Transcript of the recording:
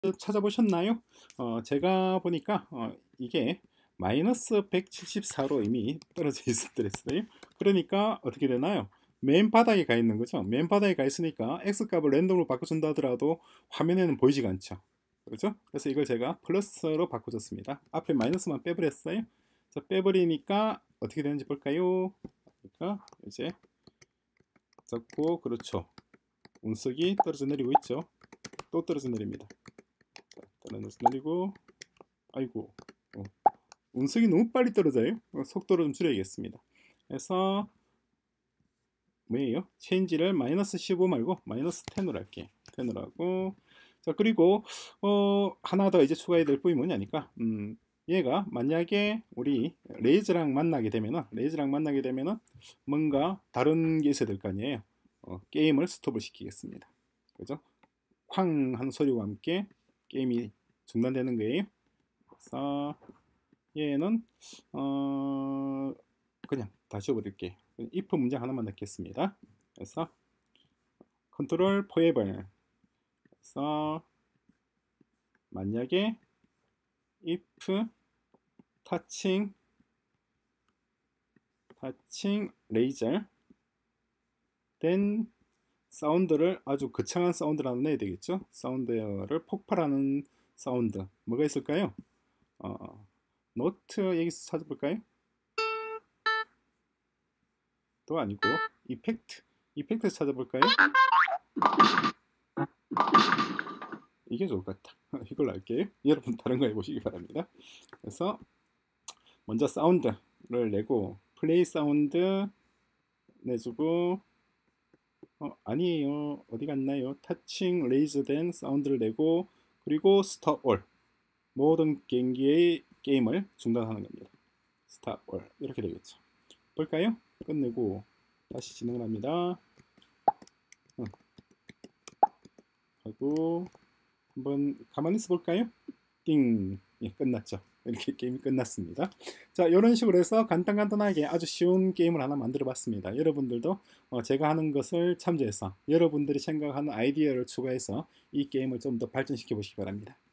찾아보셨나요? 제가 보니까 이게 마이너스 174로 이미 떨어져 있었더랬어요. 그러니까 어떻게 되나요? 맨 바닥에 가 있는 거죠. 맨 바닥에 가 있으니까 x 값을 랜덤으로 바꿔준다 하더라도 화면에는 보이지가 않죠. 그렇죠? 그래서 이걸 제가 플러스로 바꿔줬습니다. 앞에 마이너스만 빼버렸어요. 자, 빼버리니까 어떻게 되는지 볼까요? 그러니까 이제 잡고, 그렇죠. 운석이 떨어져 내리고 있죠. 또 떨어져 내립니다. 떨어져 내리고, 아이고, 운석이 너무 빨리 떨어져요. 속도를 좀 줄여야겠습니다. 그래서 뭐예요? 체인지를 마이너스 15 말고 마이너스 10으로 할게요. 10으로 하고, 자, 그리고 하나 더 이제 추가해야 될 부분이 뭐냐니까, 얘가 만약에 우리 레이즈랑 만나게 되면은 뭔가 다른 게 있어야 될 거 아니에요. 게임을 스톱을 시키겠습니다. 그죠? 쾅 하는 소리와 함께 게임이 중단되는 거예요. 그래서 얘는 그냥 다 지워버릴게요. if 문장 하나만 넣겠습니다. 그래서 컨트롤 포에벌, 그래서 만약에 if touching laser then 사운드를 아주 거창한 사운드를 하나 내야 되겠죠. 사운드를 폭발하는 사운드 뭐가 있을까요? 노트 여기서 찾아볼까요? 또 아니고 이펙트 찾아볼까요? 이게 좋을 것 같다. 이걸로 할게요. 여러분 다른 거 해보시기 바랍니다. 그래서 먼저 사운드를 내고 플레이 사운드 내주고, 아니에요. 어디 갔나요? 타칭 레이즈 된 사운드를 내고, 그리고 스톱 올, 모든 경기의 게임을 중단하는 겁니다. 스탑 올 이렇게 되겠죠. 볼까요? 끝내고 다시 진행을 합니다. 하고 한번 가만히 있어 볼까요? 띵! 예, 끝났죠. 이렇게 게임이 끝났습니다. 자, 이런 식으로 해서 간단하게 아주 쉬운 게임을 하나 만들어 봤습니다. 여러분들도 제가 하는 것을 참조해서 여러분들이 생각하는 아이디어를 추가해서 이 게임을 좀 더 발전시켜 보시기 바랍니다.